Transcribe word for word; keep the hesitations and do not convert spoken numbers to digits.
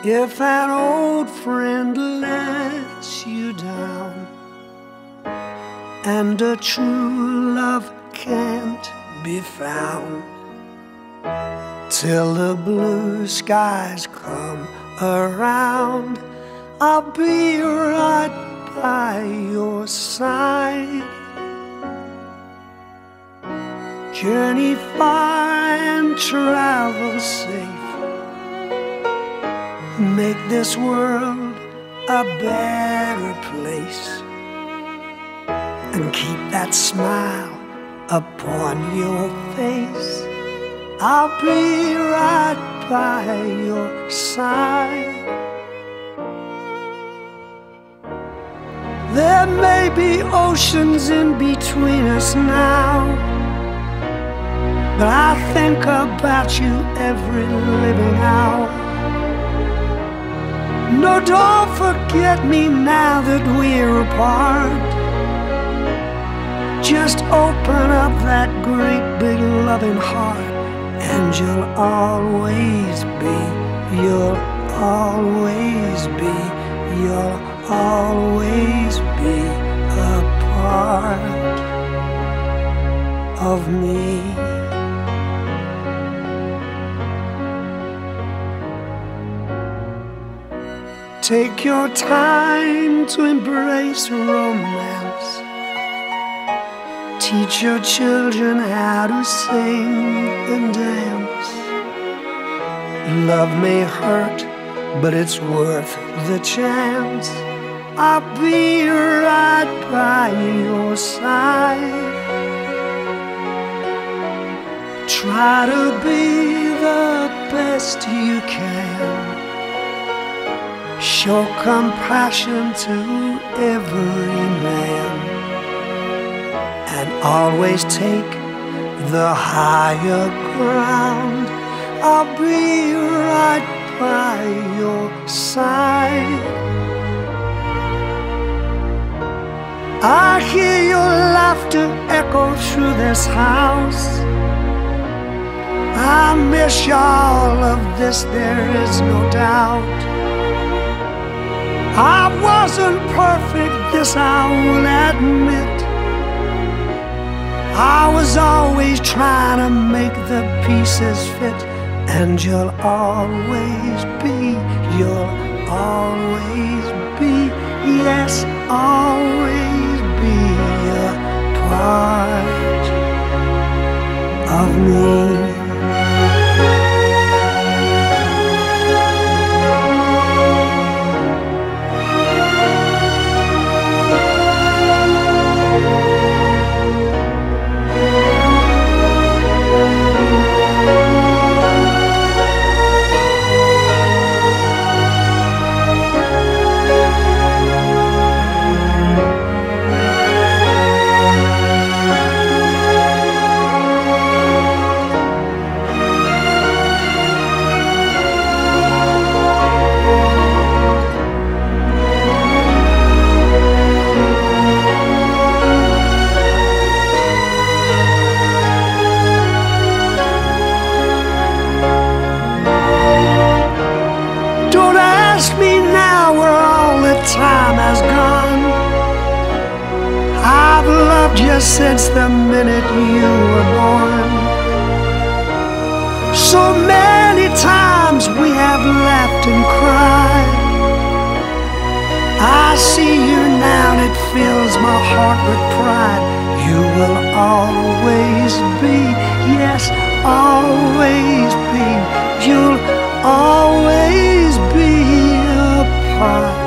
If an old friend lets you down and a true love can't be found till the blue skies come around, I'll be right by your side. Journey far and travel safe. Make this world a better place, and keep that smile upon your face. I'll be right by your side. There may be oceans in between us now, but I think about you every living hour. No, don't forget me now that we're apart. Just open up that great big loving heart, and you'll always be, you'll always be, you'll always be a part of me. Take your time to embrace romance. Teach your children how to sing and dance. Love may hurt, but it's worth the chance. I'll be right by your side. Try to be the best you can. Show compassion to every man, and always take the higher ground. I'll be right by your side. I hear your laughter echo through this house. I miss all of this, there is no doubt. I wasn't perfect, this I will admit. I was always trying to make the pieces fit, and you'll always be, you'll always be, yes, always be a part of me. Time has gone. I've loved you since the minute you were born. So many times we have laughed and cried. I see you now and it fills my heart with pride. You will always be, yes, always be. You'll always be a part